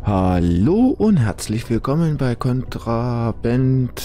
Hallo und herzlich willkommen bei Contraband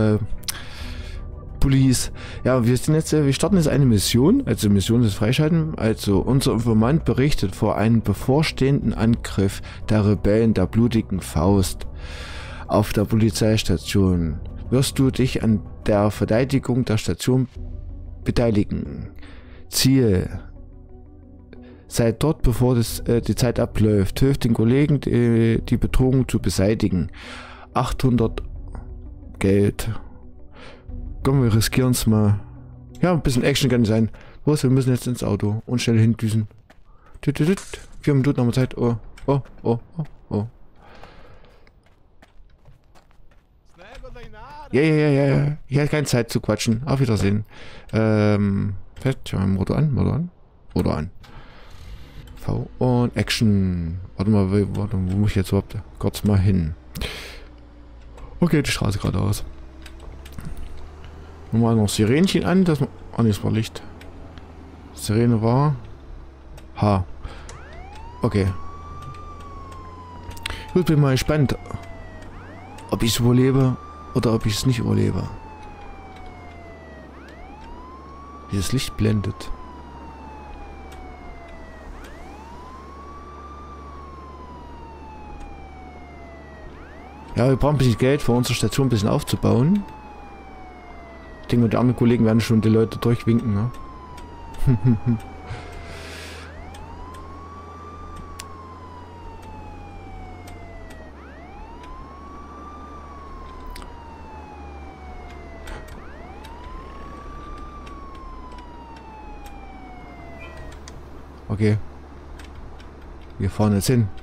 Police. Ja, wir starten jetzt eine Mission, also Mission des Freischalten. Also unser Informant berichtet vor einem bevorstehenden Angriff der Rebellen der blutigen Faust auf der Polizeistation. Wirst du dich an der Verteidigung der Station beteiligen? Ziel: Sei dort, bevor die Zeit abläuft. Hilf den Kollegen, die Bedrohung zu beseitigen. 800 Geld. Komm, wir riskieren es mal. Ja, ein bisschen Action kann sein. Los, wir müssen jetzt ins Auto und schnell hindüsen. 4 Minuten haben wir Zeit. Oh, oh, oh, oh, oh. Ja. Ich hatte keine Zeit zu quatschen. Auf Wiedersehen. Fest, schau mal Motor an. V und Action. Warte mal, wo muss ich jetzt überhaupt kurz mal hin? Okay, die Straße geradeaus. Nochmal noch Sirenchen an. Das war Licht. Sirene war H. Okay. Ich bin mal gespannt, ob ich es überlebe oder ob ich es nicht überlebe. Dieses Licht blendet. Ja, wir brauchen ein bisschen Geld für unsere Station ein bisschen aufzubauen. Ich denke, die anderen Kollegen werden schon die Leute durchwinken, ne? Okay. Wir fahren jetzt hin.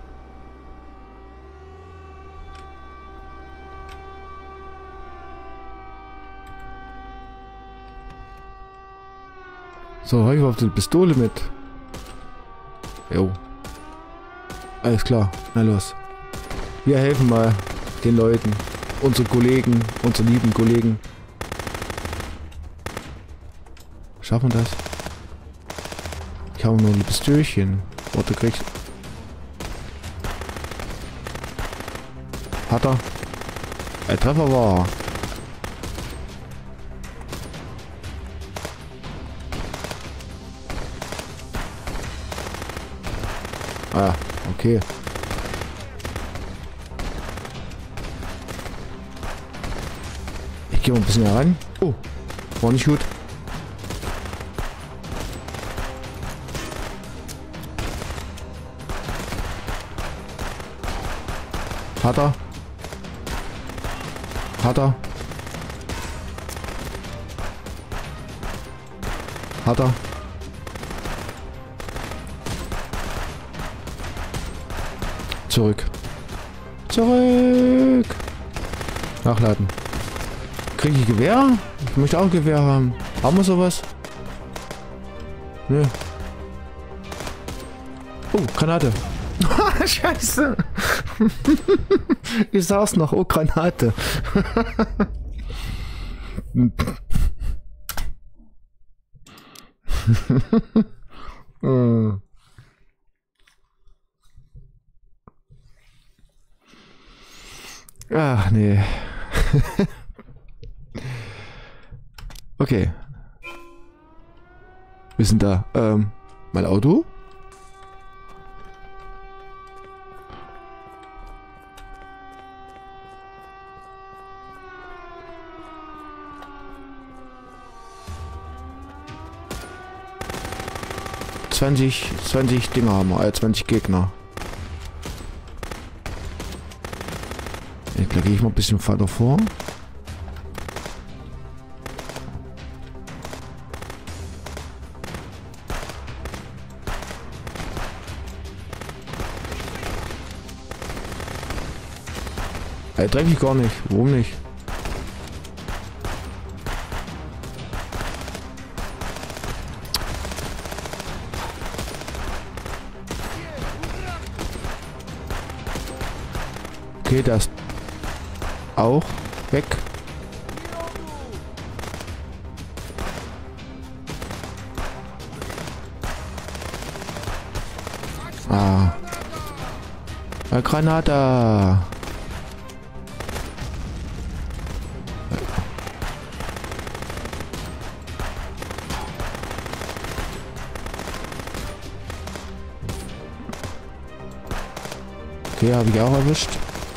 So, habe ich überhaupt eine Pistole mit? Jo. Alles klar, na los. Wir helfen mal den Leuten, unseren Kollegen, unseren lieben Kollegen. Schaffen wir das? Ich habe nur ein Pistölchen. Warte, kriegst. Hat er? Ein Treffer war. Ah, okay. Ich gehe mal ein bisschen heran. Oh, war nicht gut. Hat er? Hat er? Hat er? Zurück. Zurück! Nachladen. Kriege ich Gewehr? Ich möchte auch Gewehr haben. Haben wir sowas? Nö. Oh, Granate. Scheiße. Ich saß noch. Oh, Granate. Ach, nee. Okay. Wir sind da. Mein Auto? ...20 Dinger haben wir, 20 Gegner. Da gehe ich mal ein bisschen weiter vor. Treffe ich gar nicht. Warum nicht? Okay, das auch weg. Ah. Granate. Okay, habe ich auch erwischt.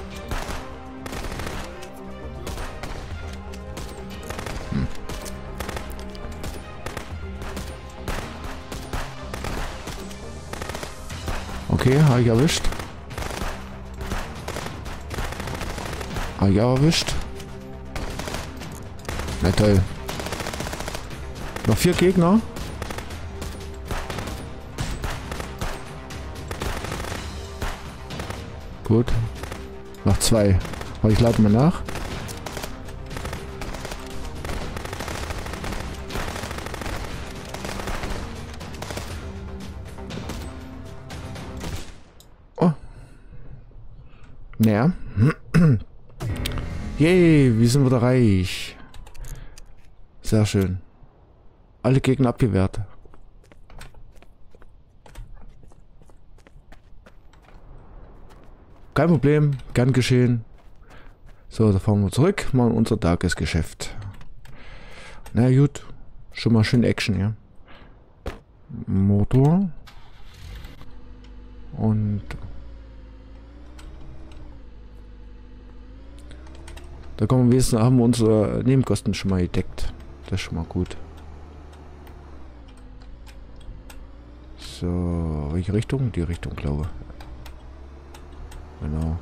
Okay, habe ich erwischt. Habe ich auch erwischt. Na toll. Noch 4 Gegner. Gut. Noch 2. Aber ich lade mal nach. Oh. Naja. Yay, wir sind wieder reich. Sehr schön. Alle Gegner abgewehrt. Kein Problem, gern geschehen. So, da fahren wir zurück, machen unser Tagesgeschäft. Na gut, schon mal schön Action, ja. Motor. Und da kommen wir wenigstens, haben wir unsere Nebenkosten schon mal gedeckt. Das ist schon mal gut. So, welche Richtung? Die Richtung, glaube ich. Genau.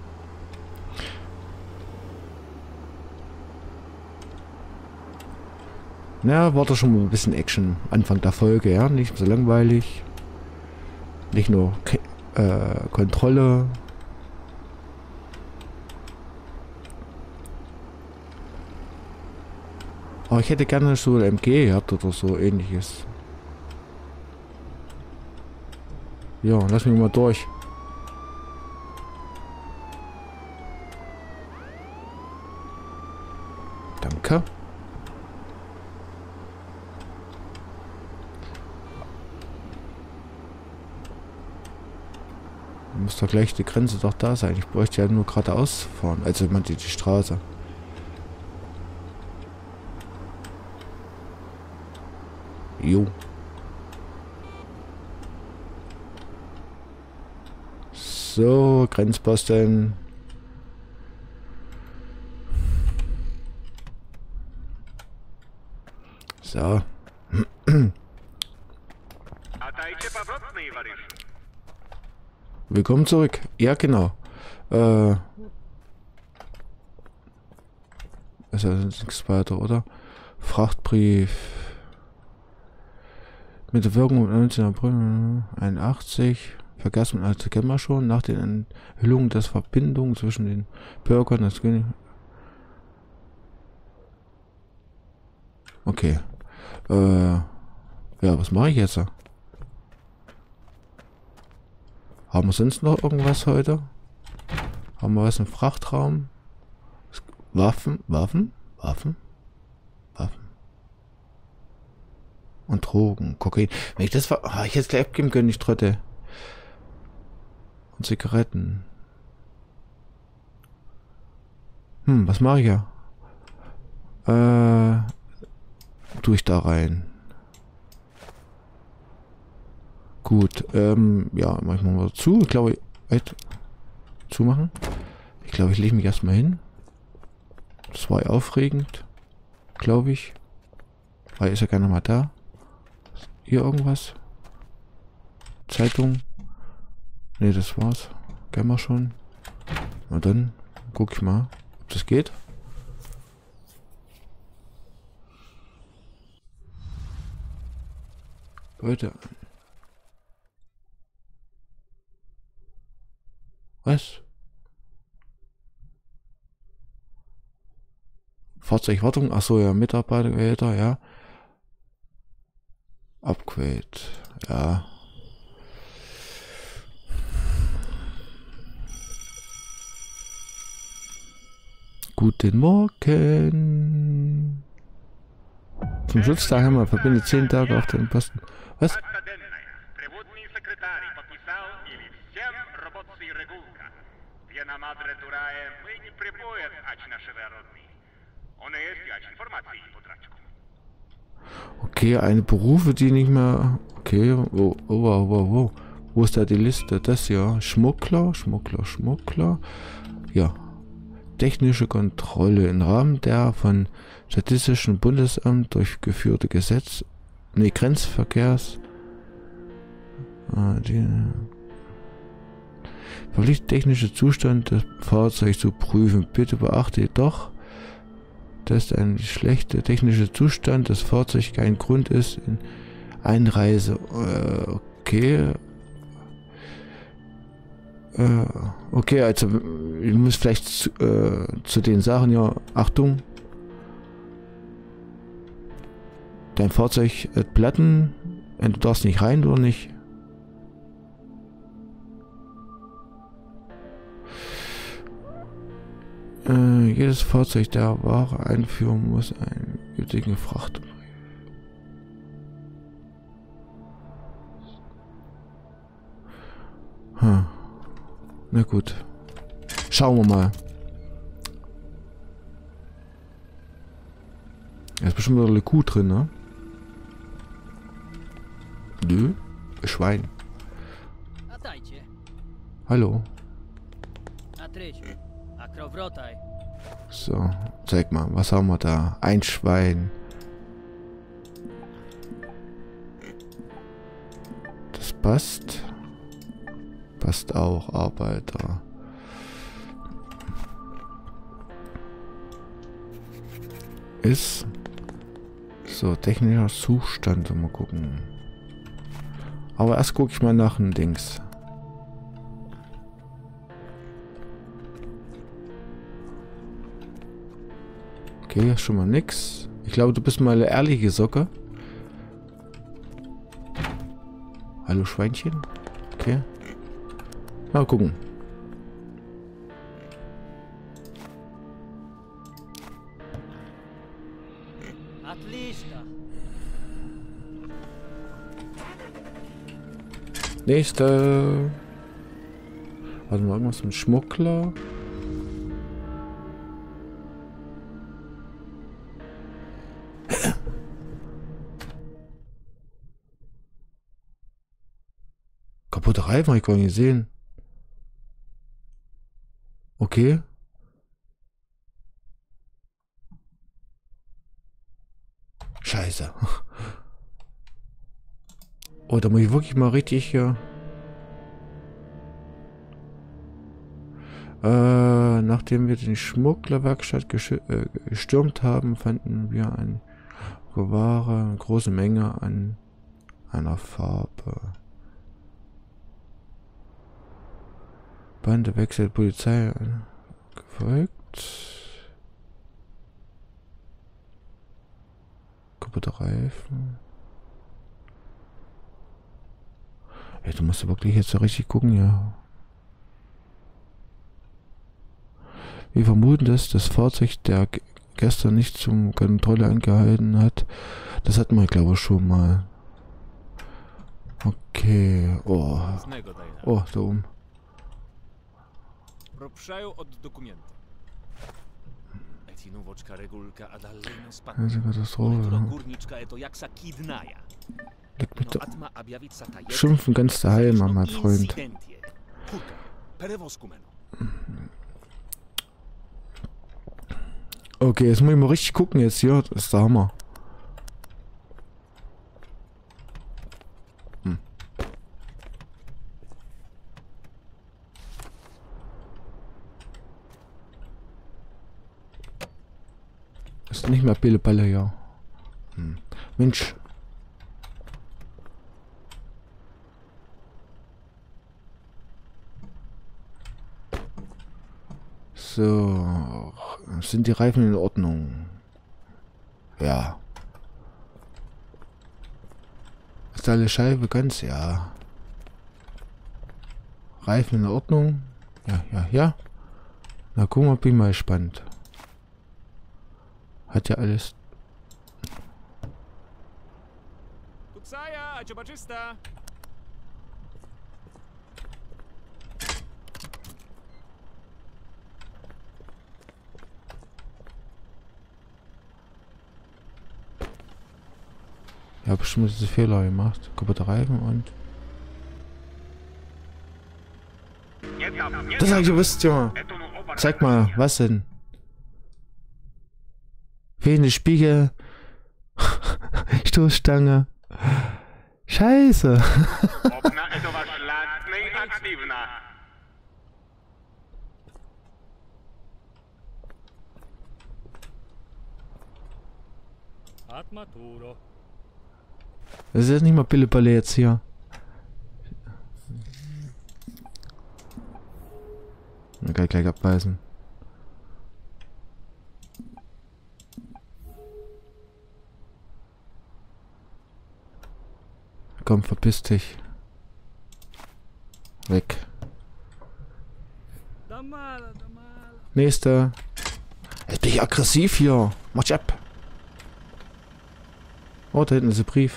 Na, war doch schon mal ein bisschen Action. Anfang der Folge, ja. Nicht so langweilig. Nicht nur Kontrolle. Aber ich hätte gerne so ein MG gehabt oder so ähnliches. Ja, lass mich mal durch. Danke. Muss doch gleich die Grenze doch da sein. Ich bräuchte ja nur geradeaus fahren. Also man die Straße. Jo. So, Grenzposten. So. Willkommen zurück. Ja, genau. Ist ja nichts weiter, oder? Frachtbrief. Mit der Wirkung am 19. April 81. Vergessen, also kennen wir schon. Nach den Enthüllungen der Verbindung zwischen den Bürgern des Königs. Okay. Ja, was mache ich jetzt? Haben wir sonst noch irgendwas heute? Haben wir was im Frachtraum? Waffen? Und Drogen, Kokain. Wenn ich das ich jetzt gleich abgeben können, ich Trottel. Und Zigaretten. Was mache ich ja? Tue ich da rein. Gut, ja, mach ich mal zu. Ich glaube, zumachen. Ich glaube, ich lege mich erstmal hin. Das war ja aufregend. Glaube ich. Weil ist ja keiner mal da. Hier irgendwas? Zeitung? Ne, das war's. Kennen wir schon. Na dann guck ich mal, ob das geht. Leute. Was? Fahrzeugwartung? Achso, ja, Mitarbeiter, ja. Upgrade, ja. Guten Morgen. Zum Schutz der Heimat verbindet 10 Tage auf den Posten. Was? Jena Madre Durae, my nie прибоят, ач наши родные. Он и есть, ач информации потрачку. Okay, eine Berufe, die nicht mehr... Okay, Wo ist da die Liste? Das ja. Schmuggler. Ja. Technische Kontrolle im Rahmen der von Statistischen Bundesamt durchgeführte Grenzverkehrs... Verpflichtet technische Zustand des Fahrzeugs zu prüfen. Bitte beachte jedoch, dass ein schlechter technischer Zustand des Fahrzeugs kein Grund ist in Einreise. Okay. Okay, also ich muss vielleicht zu den Sachen, ja, Achtung. Dein Fahrzeug hat Platten, du darfst nicht rein oder nicht. Jedes Fahrzeug, der Ware einführen muss, einen gültigen Frachtbrief. Na gut. Schauen wir mal. Da ist bestimmt wieder eine Kuh drin, ne? Nö. Schwein. Hallo. So, zeig mal, was haben wir da? Ein Schwein. Das passt. Passt auch, Arbeiter. Ist. So, technischer Zustand, mal gucken. Aber erst gucke ich mal nach dem Dings. Okay, schon mal nix. Ich glaube, du bist mal eine ehrliche Socke. Hallo Schweinchen. Okay. Mal gucken. Nächste. Warte mal, irgendwas mit Schmuggler. Kaputte Reifen habe ich gar nicht gesehen. Okay. Scheiße. Oh, da muss ich wirklich mal richtig hier... nachdem wir den Schmugglerwerkstatt gestürmt haben, fanden wir eine Ware, eine große Menge an einer Farbe. Bande wechselt, Polizei gefolgt. Kaputte Reifen. Ja, du musst wirklich jetzt so richtig gucken, ja. Wir vermuten, dass das Fahrzeug, der gestern nicht zum Kontrolle angehalten hat, das hatten wir, glaube ich, schon mal. Okay. Oh. Oh, da oben. Leck mich doch. Schimpfen ganz daheim, mein Freund. Okay, jetzt muss ich mal richtig gucken jetzt hier. Das ist der Hammer. Das ist nicht mehr Billeballe, ja. Mensch. So, sind die Reifen in Ordnung? Ja. Ist alle Scheibe ganz? Ja. Reifen in Ordnung? Ja. Na guck mal, bin mal gespannt. Hat ja alles. habe bestimmt diese Fehler gemacht. Kaputte Reifen und... Das habe ich gewusst, Junge. Zeig mal, was denn? Fehlende Spiegel. Stoßstange. Scheiße. Das ist jetzt nicht mal Pillepalle jetzt hier. Dann kann ich gleich abbeißen. Komm, verpiss dich. Weg. Nächster. Jetzt bin ich aggressiv hier. Mach ab. Oh, da hinten ist ein Brief.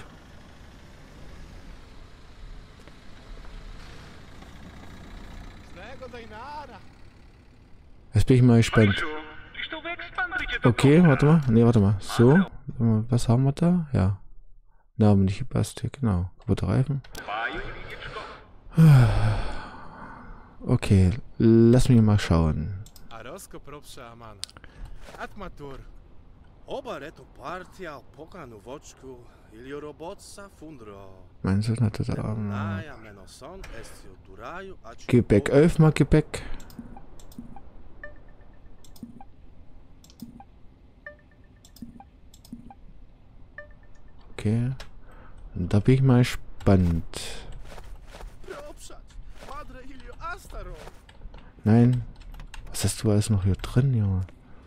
Jetzt bin ich mal gespannt. Okay, warte mal. Ne, warte mal. So. Was haben wir da? Ja. Name nicht gepasst. Genau. Kaputte Reifen. Okay. Lass mich mal schauen. Mein Sohn hatte da Gepäck. 11 mal Gepäck. Okay. Und da bin ich mal gespannt. Nein. Was hast du alles noch hier drin, Junge?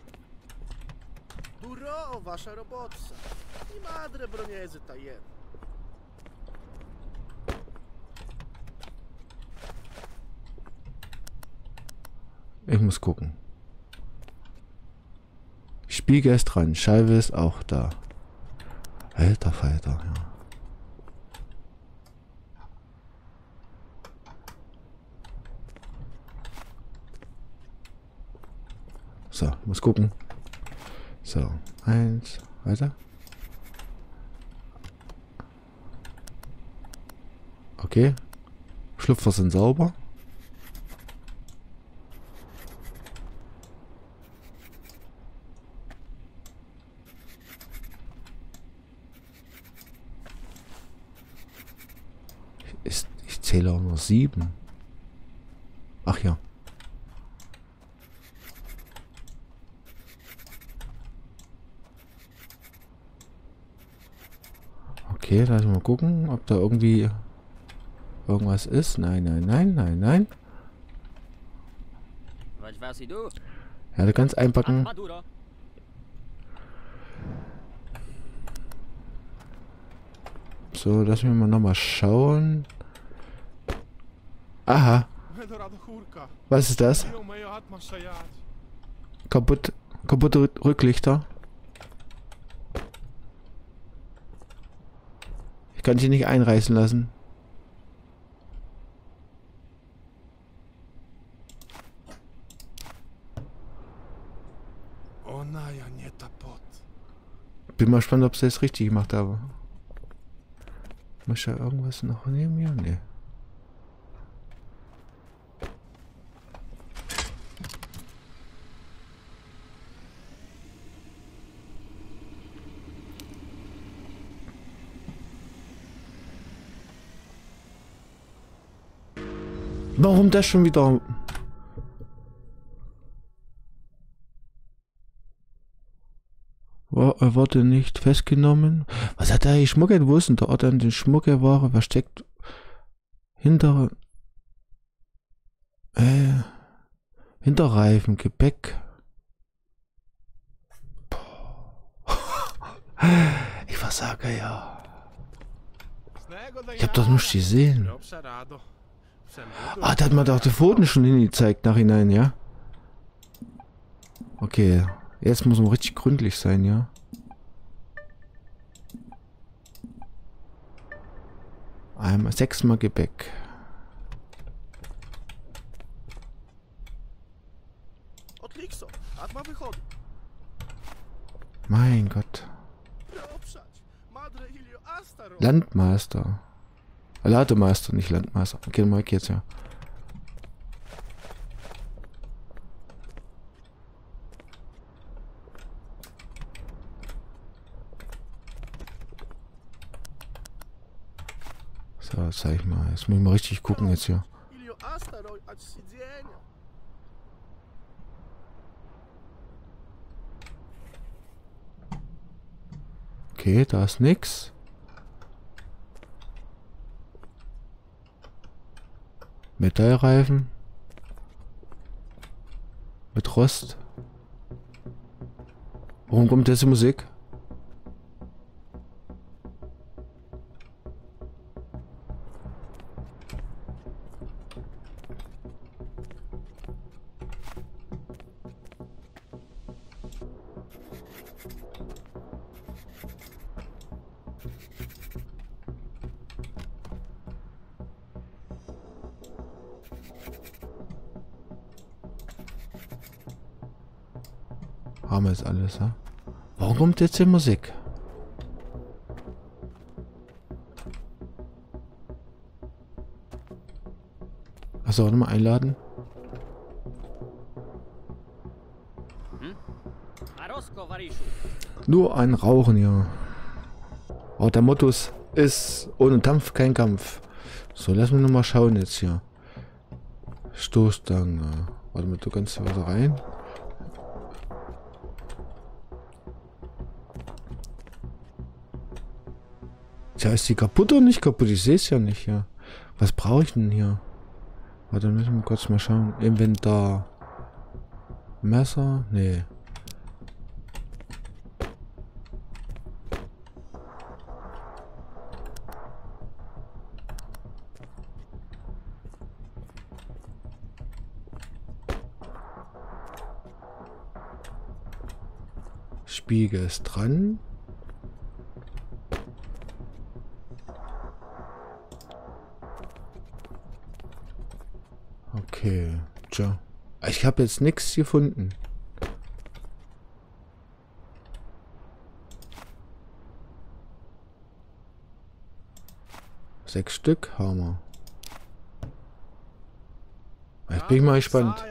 Ich muss gucken. Spiegel ist dran. Scheibe ist auch da. Alter Falter, ja. So, muss gucken. So, 1, weiter. Okay. Schlüpfer sind sauber. Ich zähle auch nur 7. Ach ja. Okay, lass mal gucken, ob da irgendwie irgendwas ist. Nein, nein, nein, nein, nein. Ja, du kannst einpacken. So, lass mich mal nochmal schauen. Aha. Was ist das? Kaputte Rücklichter. Ich kann dich nicht einreißen lassen. Bin mal gespannt, ob sie das richtig gemacht haben. Muss ich da irgendwas noch nehmen hier? Nee. Warum das schon wieder? Wurde nicht festgenommen. Was hat er hier geschmuggelt? Wo ist denn der Ort an den Schmuggelware versteckt? Hinter... Hinterreifen, Gepäck. Ich versage ja. Ich hab doch nicht gesehen. Ah, da hat man doch die Pfoten schon hingezeigt, nachhinein, ja? Okay, jetzt muss man richtig gründlich sein, ja? Einmal 6-mal Gepäck. Mein Gott. Landmeister. Lademeister, nicht Landmeister. Okay, mal geht's ja. So, zeig ich mal. Jetzt muss ich mal richtig gucken jetzt hier. Okay, da ist nix. Metallreifen. Mit Rost. Warum kommt diese Musik? Haben wir jetzt alles, ja? Warum kommt jetzt die Musik? Achso, warte mal, einladen. Nur ein Rauchen hier. Oh, der Motto ist ohne Dampf kein Kampf. So, lass mich nochmal schauen jetzt hier. Stoßstange. Warte mal, du kannst hier wieder rein. Tja, ist die kaputt oder nicht kaputt? Ich sehe es ja nicht hier. Was brauche ich denn hier? Warte, müssen wir kurz mal schauen. Inventar. Messer? Nee. Spiegel ist dran. Okay, tja. Ich habe jetzt nichts gefunden. Sechs Stück haben wir. Jetzt bin ich mal gespannt.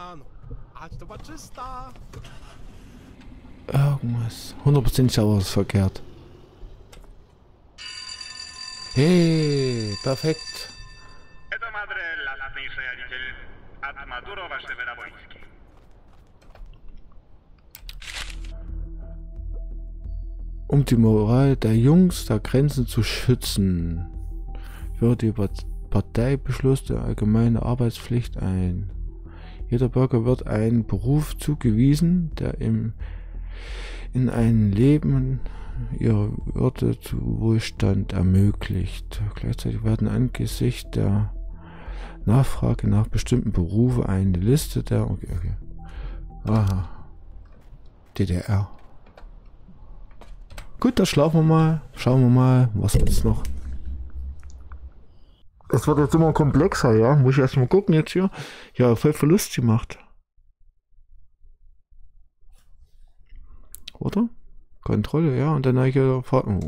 Irgendwas. 100% sauer ist verkehrt. Hey, perfekt. Um die Moral der Jungs der Grenzen zu schützen, führt die Parteibeschluss der allgemeinen Arbeitspflicht ein. Jeder Bürger wird ein Beruf zugewiesen, der ihm in ein Leben ihrer Würde zu Wohlstand ermöglicht. Gleichzeitig werden angesichts der Nachfrage nach bestimmten Berufen eine Liste der... Okay. Aha. DDR. Gut, dann schlafen wir mal. Schauen wir mal, was gibt's noch. Es wird jetzt immer komplexer, ja. Muss ich erstmal gucken jetzt hier. Ja, voll Verlust gemacht. Oder? Kontrolle, ja. Und dann habe ich ja...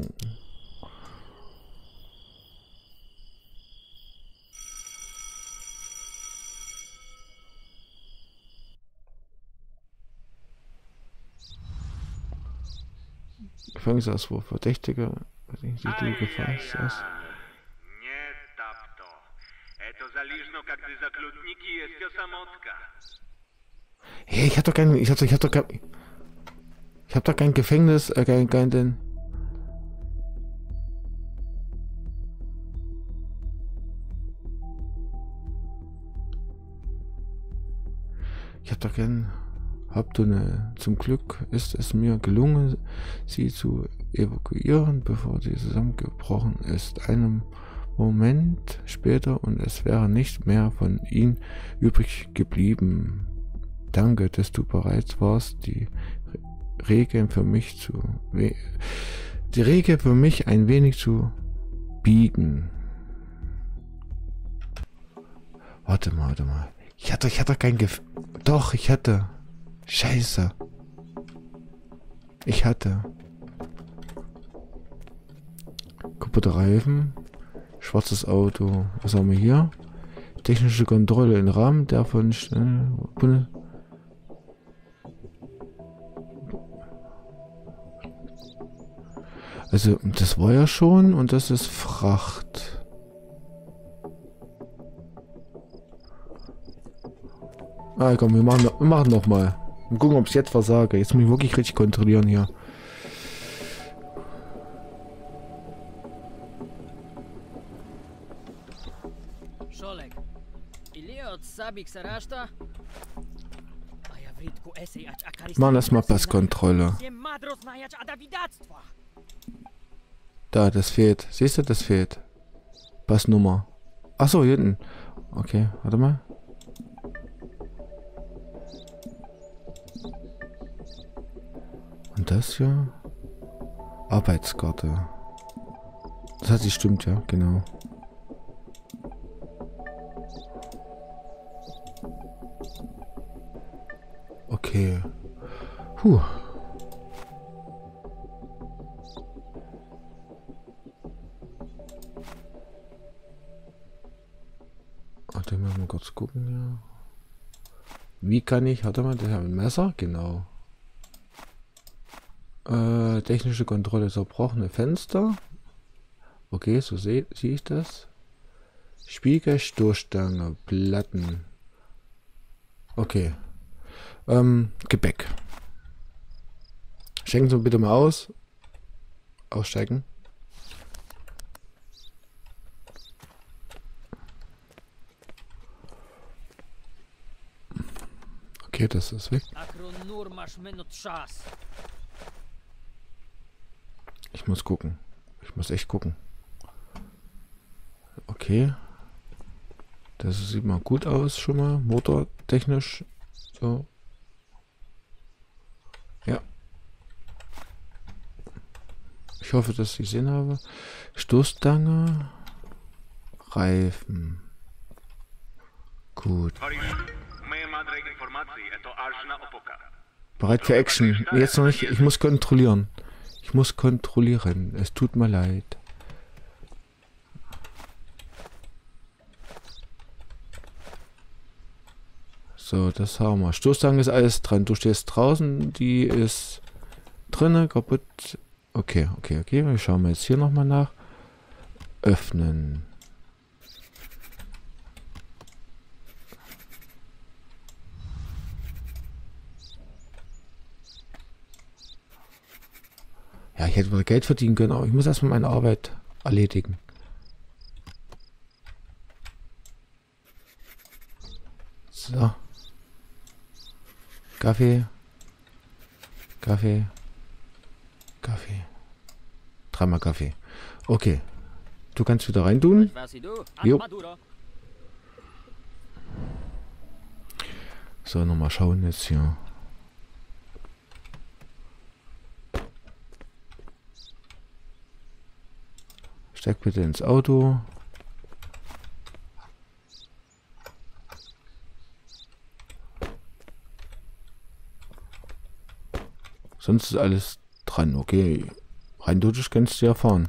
Gefängnisauswurf, Verdächtiger, die du gefasst hast. Hey, ich hab doch kein Gefängnis, kein Zum Glück ist es mir gelungen, sie zu evakuieren, bevor sie zusammengebrochen ist. Einen Moment später und es wäre nicht mehr von ihnen übrig geblieben. Danke, dass du bereit warst, die Regeln für mich ein wenig zu biegen. Warte mal. Ich hatte kein Doch, ich hatte. Scheiße. Ich hatte. Kaputte Reifen. Schwarzes Auto. Was haben wir hier? Technische Kontrolle im Rahmen der von... Also, das war ja schon und das ist Fracht. Ah, komm, wir machen noch mal. Und gucken, ob ich jetzt versage. Jetzt muss ich wirklich richtig kontrollieren hier. Machen das mal Passkontrolle. Da, das fehlt. Siehst du, das fehlt. Passnummer. Achso, hier hinten. Okay, warte mal. Und das hier? Arbeitskarte. Das hat sich stimmt, ja, genau. Okay. Puh. Warte mal kurz gucken, ja. Wie kann ich, warte mal, das ist ein Messer, genau. Technische Kontrolle, zerbrochene Fenster. Okay, so sehe ich das. Spiegel, Stoßstange, Platten. Okay. Gepäck. Schenken Sie bitte mal aus. Aussteigen. Okay, das ist weg. Ich muss gucken. Ich muss echt gucken. Okay. Das sieht mal gut aus schon mal. Motortechnisch. So. Ja. Ich hoffe, dass ich gesehen habe. Stoßstange. Reifen. Gut. Bereit für Action. Jetzt noch nicht. Ich muss kontrollieren. Ich muss kontrollieren. Es tut mir leid. So, das haben wir. Stoßstange ist alles dran. Du stehst draußen. Die ist drinne, kaputt. Okay, okay, okay. Wir schauen jetzt hier nochmal nach. Öffnen. Ja, ich hätte wohl Geld verdienen können, aber ich muss erstmal meine Arbeit erledigen. So. Kaffee. Kaffee. Kaffee. Dreimal Kaffee. Okay. Du kannst wieder rein tun. Jo. So, nochmal schauen jetzt hier. Steig bitte ins Auto. Sonst ist alles dran. Okay. Rein theoretisch kannst du ja fahren.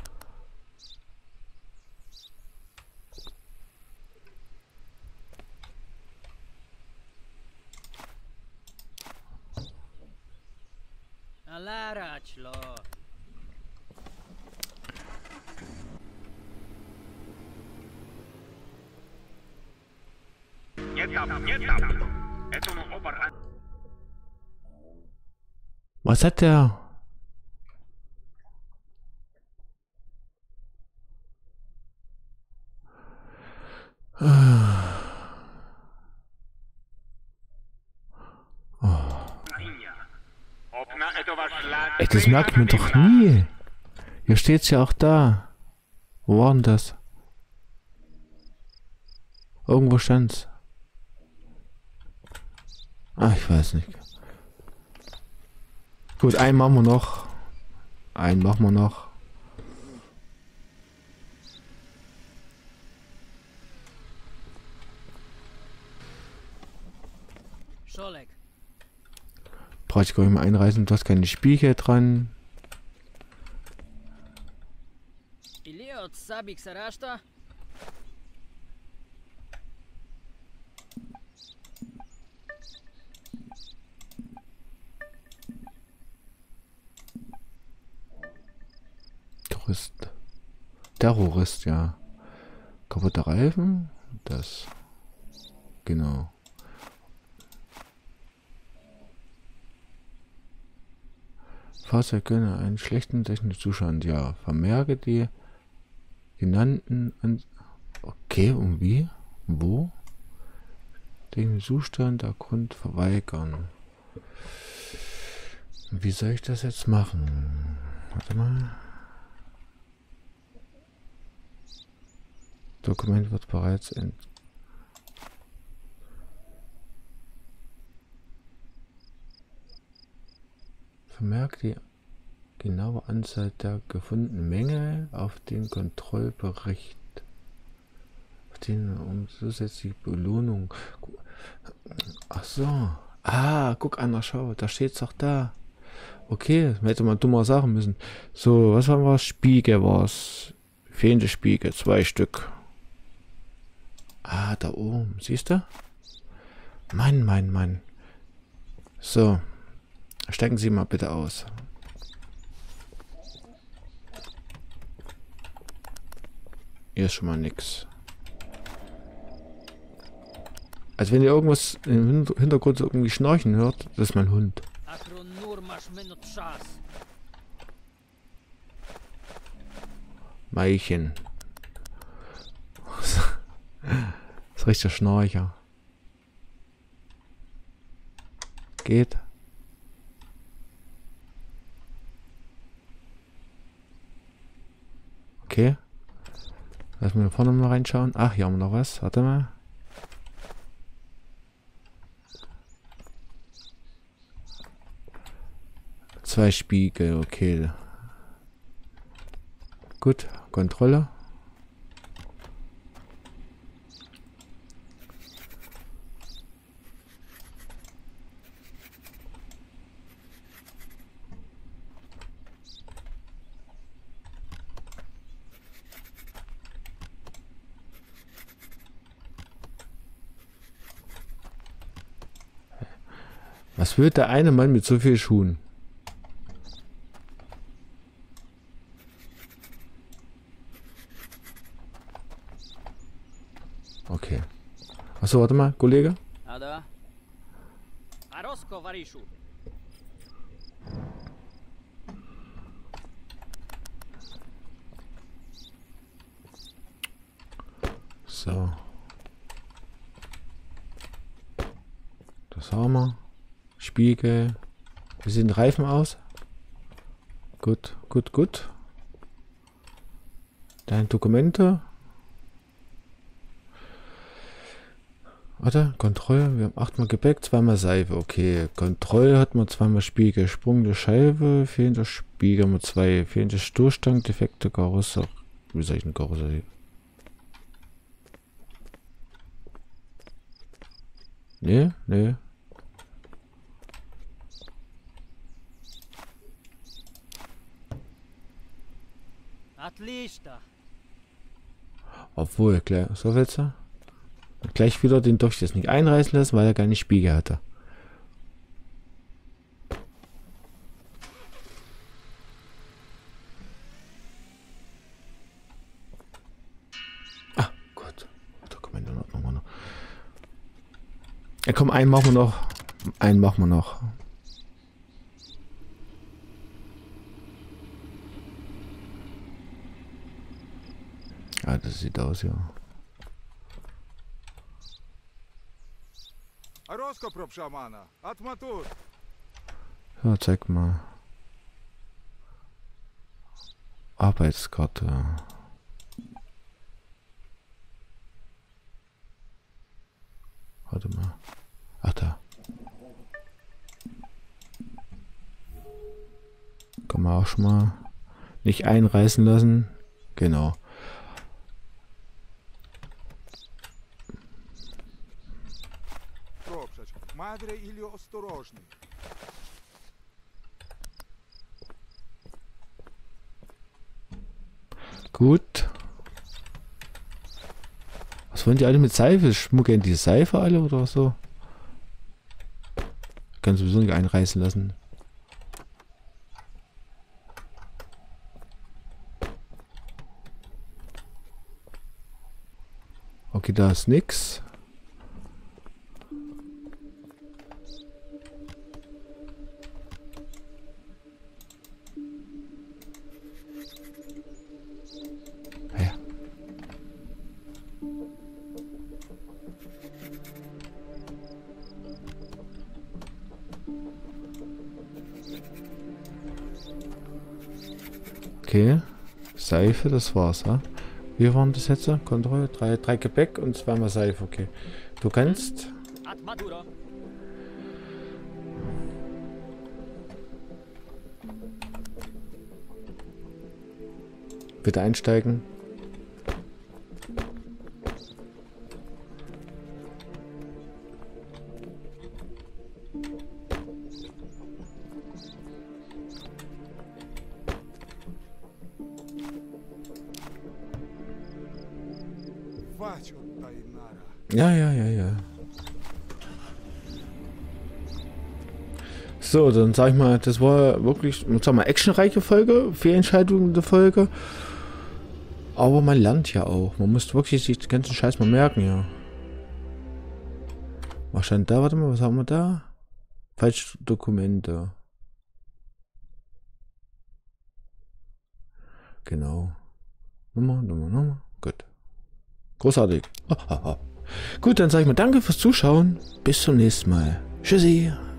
Was hat der? Ey, das merkt man doch nie. Hier steht's ja auch da. Wo war denn das? Irgendwo stand's. Ah, ich weiß nicht. Gut, einen machen wir noch. Einen machen wir noch. Brauche ich gar nicht mehr einreißen. Du hast keine Spiegel dran. От сабик сарашта? Tourist. Terrorist, ja. Kaputte Reifen. Das. Genau. Fahrzeug können einen schlechten technischen Zustand. Ja, vermerke die genannten. Okay, und wie? Wo? Den Zustand der Grund verweigern. Wie soll ich das jetzt machen? Warte mal. Dokument wird bereits vermerkt die genaue Anzahl der gefundenen Menge auf den Kontrollbericht. Auf den um zusätzliche Belohnung. Ach so. Ah, guck an, schau, da steht's doch da. Okay, hätte man dummer sagen müssen. So, was haben wir? Spiegel war's. Fehlende Spiegel, 2 Stück. Ah, da oben. Siehst du? Mann. So. Steigen Sie mal bitte aus. Hier ist schon mal nix. Also wenn ihr irgendwas im Hintergrund so irgendwie schnarchen hört, das ist mein Hund. Meilchen. Das ist richtig Schnarcher. Geht. Okay. Lass mal vorne mal reinschauen. Ach, hier haben wir noch was. Warte mal. Zwei Spiegel, okay. Gut, Kontrolle. Was will der eine Mann mit so viel Schuhen? Okay. Achso, warte mal, Kollege. So. Das haben wir. Spiegel. Wie sehen die Reifen aus? Gut. Deine Dokumente. Warte, Kontrolle. Wir haben 8-mal Gepäck, 2-mal Seife. Okay, Kontrolle hat man 2-mal Spiegel. Sprung der Scheibe, fehlender Spiegel mit 2. Fehlende Stoßstange, defekte Karosserie. Wie soll ich eine Karosserie? Nee. Obwohl, so willst du? Gleich wieder den Durchschnitt nicht einreißen lassen, weil er keine Spiegel hatte. Ah, gut. Dokumente noch. Ja, komm, einen machen wir noch. Ja, das sieht aus, ja. Ja, zeig mal. Arbeitskarte. Warte mal. Ach, da. Kann man auch schon mal nicht einreißen lassen. Genau. Gut. Was wollen die alle mit Seife? Schmuggeln die Seife alle oder so? Kann sowieso nicht einreißen lassen. Okay, da ist nix. Ja. Okay. Seife, das war's, ja? Wie waren das jetzt? Kontrolle? Drei Gepäck und zweimal Seife, okay. Du kannst. Bitte einsteigen. Ja. So, dann sag ich mal, das war wirklich, sag mal, actionreiche Folge, Fehlentscheidung der Folge. Aber man lernt ja auch. Man muss wirklich sich den ganzen Scheiß mal merken, ja. Was stand da? Warte mal, was haben wir da? Falsche Dokumente. Genau. Nummer. Gut. Großartig. Gut, dann sage ich mal danke fürs Zuschauen. Bis zum nächsten Mal. Tschüssi.